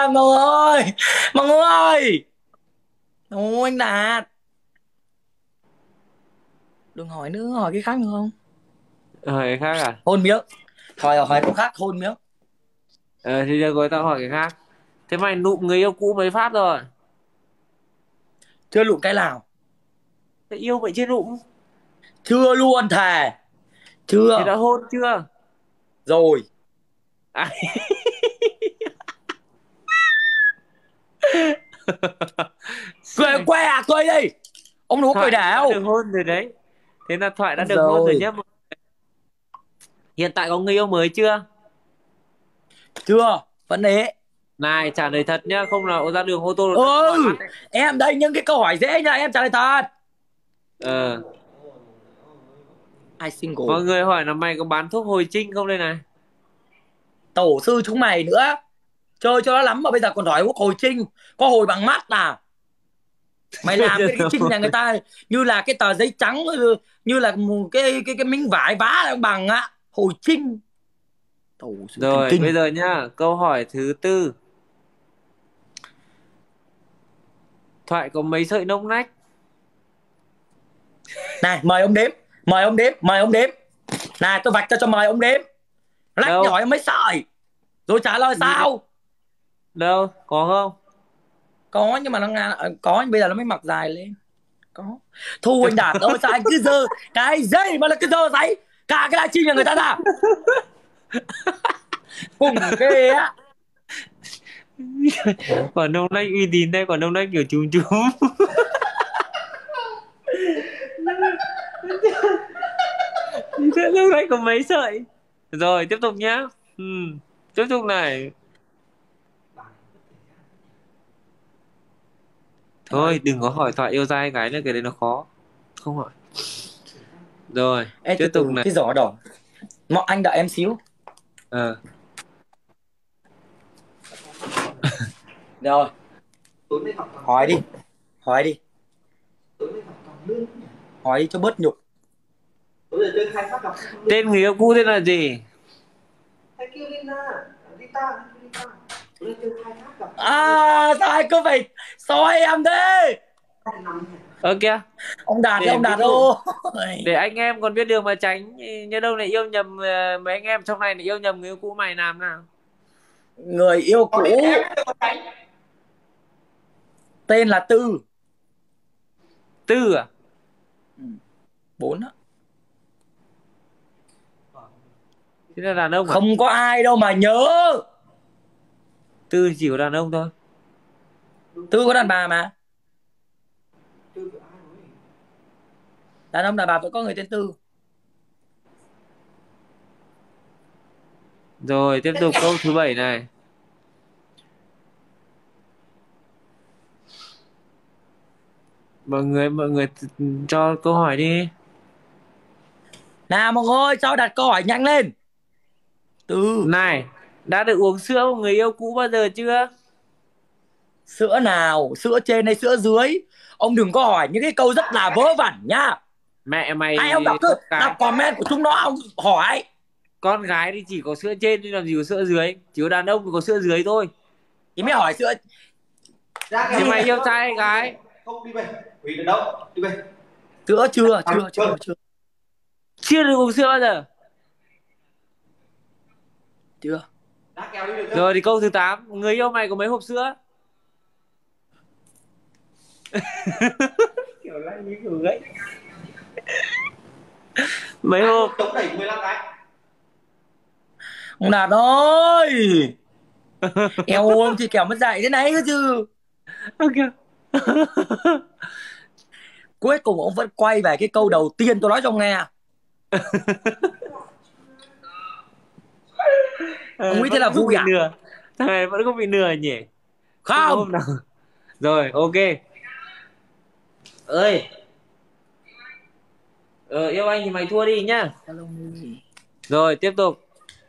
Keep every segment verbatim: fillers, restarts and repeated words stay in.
Mong ơi, Mong ơi. Ôi anh Đạt, đừng hỏi nữa, hỏi cái khác được không? Hỏi cái khác à? Hôn miếng. Hỏi hỏi câu khác hôn miếng. Ờ thì được rồi, tao hỏi cái khác. Thế mày nụm người yêu cũ mấy phát rồi? Chưa lụm cái nào. Thế yêu vậy chưa nụm? Chưa luôn thề. Thế Chưa. đã hôn chưa? Rồi. À. Cười que à, cười đi. Ông đừng có cười Thoại đã đảo. được hôn rồi đấy. Thế là Thoại đã được hôn rồi Rồi. nhá. Hiện tại có người yêu mới chưa? Chưa. Vẫn thế. Này trả lời thật nhá, không là ra đường ô tô là tao cho Ừ. mỏi mắt đấy. Em đây, những cái câu hỏi dễ nha, em trả lời thật. Ờ. Ai single. Mọi người hỏi là mày có bán thuốc hồi trinh không đây này? Tổ sư chúng mày nữa. Chơi cho nó lắm mà bây giờ còn hỏi quốc hồi trinh. Có hồi bằng mắt à? Mày làm cái, cái trinh nhà người ta như là cái tờ giấy trắng, như là một cái cái cái miếng vải vá là bằng á. Hồi trinh. Tổ sư thần Rồi kinh. bây giờ nhá, câu hỏi thứ tư. Thoại có mấy sợi nông nách? Này mời ông đếm. Mời ông đếm. Mời ông đếm. Này tôi vạch cho cho mời ông đếm. Lách Đâu? nhỏ em mấy sợi. Rồi trả lời Nhìn sao. đâu? Có không? Có nhưng mà nó ngà, có nhưng bây giờ nó mới mọc dài lên. Có. Thu anh Đạt ơi, sao anh cứ dơ cái dây mà là cứ dơ giấy cả cái livestream nhà người ta ra. Cùng ghê á. Còn nông nách uy tín đây, còn nông nách kiểu chúm chúm. Thế nông nách có mấy sợi? Rồi tiếp tục nhá. Ừ. Tiếp tục này. Thôi đừng có hỏi Thoại yêu trai gái nữa, cái đấy nó khó. Không hỏi. Rồi Ê tiếp từ tục từ này. cái giỏ đỏ. Mọi anh đợi em xíu. Ờ. Rồi. Hỏi đi. Hỏi đi. Hỏi đi cho bớt nhục. Tên người yêu cũ tên là gì? À sao anh cứ phải soi em thế. Ơ kìa. Ông Đạt ơi, Để ông ví Đạt dụ, ơi. để anh em còn biết đường mà tránh. Nhớ đâu lại yêu nhầm, ờ, mấy anh em trong này lại yêu nhầm người yêu cũ mày làm nào. Người yêu cũ tên là Tư. Tư à? Ừ, bốn á. Thế là đàn ông à? Không có ai đâu mà nhớ. Tư chỉ có đàn ông thôi. Tư có đàn bà mà. Đàn ông đàn bà vẫn có người tên Tư. Rồi tiếp tục câu thứ bảy này. Mọi người mọi người cho câu hỏi đi. Nào mọi người cho đặt câu hỏi nhanh lên. Tư. Này, đã được uống sữa của người yêu cũ bao giờ chưa? Sữa nào? Sữa trên hay sữa dưới? Ông đừng có hỏi những cái câu rất là vớ vẩn nhá. Mẹ mày. Hay ông đọc cứ Con đọc gái. comment của chúng nó ông hỏi. Con gái thì chỉ có sữa trên thì làm gì có sữa dưới. Chỉ có đàn ông thì có sữa dưới thôi. Thì mới hỏi sữa. Thế mày yêu trai hay gái? Không đi về. Hủy được đâu? Đi về. Sữa chưa? Chưa chưa chưa. Chưa được uống sữa bao giờ. Chưa. Đã kéo đi được chưa? Rồi thì câu thứ tám. Người yêu mày có mấy hộp sữa? Kiểu lại như kiểu gãy. Mấy hộp? Tống đẩy mười lăm cái. Ông Đạt ơi. Eo ôm thì kẻo mất dạy thế này cơ chứ. Ok. Cuối cùng ông vẫn quay về cái câu đầu tiên tôi nói cho ông nghe. Ông Ờ, nghĩ thế vẫn là không vui bị à? nửa. Thằng này vẫn không bị nửa nhỉ. Không có Không. hôm nào. Rồi ok. Ơi. Ờ, yêu anh thì mày thua đi nhá. Rồi tiếp tục.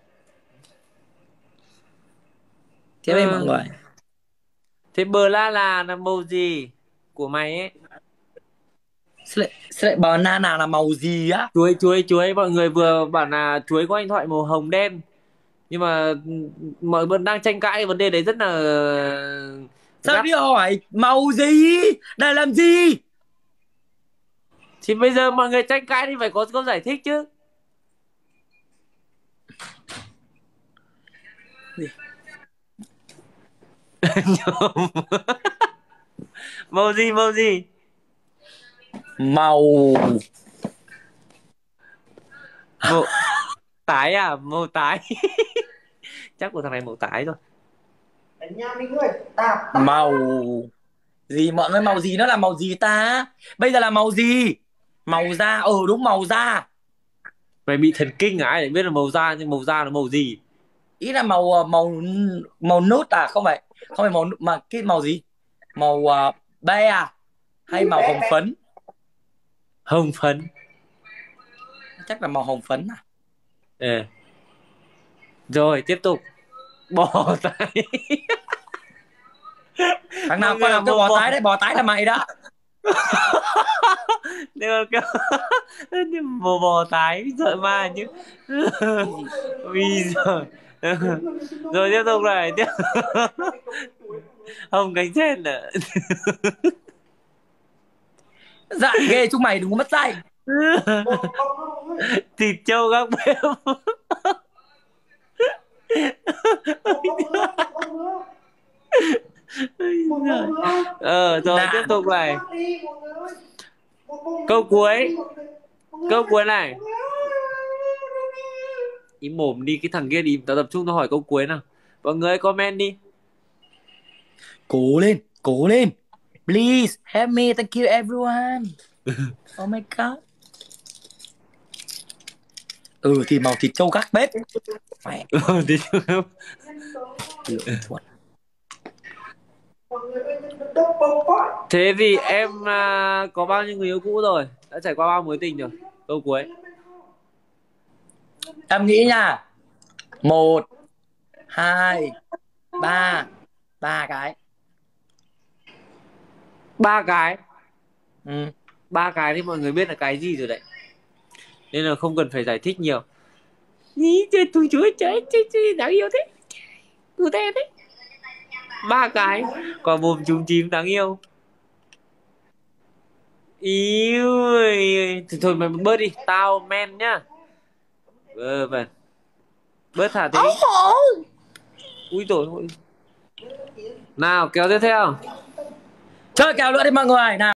Tiếp đi mọi Ừ. người. Thế bờ la là là màu gì của mày ấy? Sẽ lại, sẽ lại banana là màu gì á? Chuối chuối chuối, mọi người vừa bảo là chuối có anh Thoại màu hồng đen. Nhưng mà mọi người đang tranh cãi cái vấn đề đấy rất là Sao gắt. đi hỏi màu gì? Để làm gì? Thì bây giờ mọi người tranh cãi thì phải có câu giải thích chứ. Gì? Màu gì, màu gì? Màu Màu tái à? Màu tái. Chắc của thằng này màu tái rồi. Đánh nhau đi người. Tạp. màu gì mọi người, màu gì nó là màu gì ta? Bây giờ là màu gì? Màu da, ừ đúng màu da. Mày bị thần kinh à? Ai lại biết là màu da, nhưng màu da là màu gì? Ý là màu màu màu nốt à? Không phải, không phải màu mà cái màu gì? Màu uh, be à? Hay màu hồng phấn? Hồng phấn. Chắc là màu hồng phấn à? Ừ. Rồi tiếp tục. Bò tái. Thằng nào Mọi con người nào kêu bò bò bò. tái đấy? Bò tái là mày đó. Nhưng mà kêu nhưng bò bò tái sợ ma chứ. Vì rồi. Rồi tiếp tục này tiếp. Hồng cánh sen à? Dại ghê chúng mày, đừng có mất dạy. Thịt trâu gác bếp. Ờ rồi tiếp tục này. Câu cuối. Câu cuối này. Im mồm đi, cái thằng kia đi, tao tập trung tao hỏi câu cuối nào. Mọi người comment đi. Cố lên, cố lên. Please help me, thank you everyone. Oh my god. Ừ thì màu thịt trâu gác bếp. Mẹ. Ừ, thì... Thế thì em à, có bao nhiêu người yêu cũ rồi? Đã trải qua bao mối tình rồi? Câu cuối. Em nghĩ nha. Một, hai, ba. Ba cái. Ba cái. Ừ. Ba cái thì mọi người biết là cái gì rồi đấy. Nên là không cần phải giải thích nhiều. Ý, tôi chúa trời, đáng yêu thế. Cụ thể thế. Ba cái. Quả mồm trúng chím đáng yêu. Yêu ơi. Thì thôi mày bớt đi. Tao men nhá. Ờ vâng. Bớt thả thế. Ui dồi ôi. Nào kéo tiếp theo. Chơi kèo nữa đi mọi người nào.